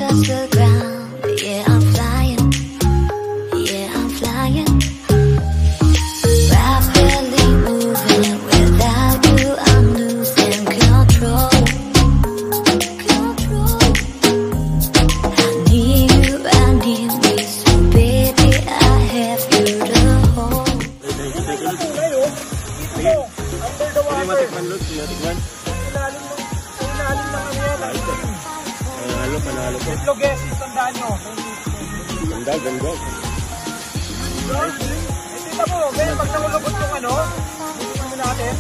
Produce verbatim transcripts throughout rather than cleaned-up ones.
touch the ground. Yeah, I'm flying. Yeah, I'm flying. Rapidly moving. Without you, I'm losing control. Control. I need you, I need me. So baby, I have you to hold. Hindi matikman, Lord. Hindi matikman. Panalo, panalo po. Ito guys, tandaan nyo. Ganda, ganda. Ito mo, Ben, pag namulabot yung ano, ito mo natin.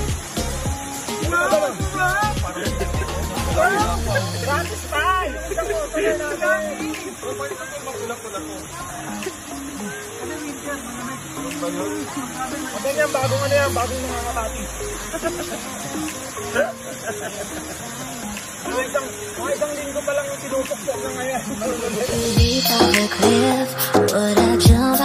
Gratis tayo! Ito mo, tayo natin. Mapula-pula ko. Ben yan, bagong ano yan, bagong nangangatati. Mga isang, mga isang linggo pa lang yung sinupok-pok na ngayon. Leap off a cliff, would I jump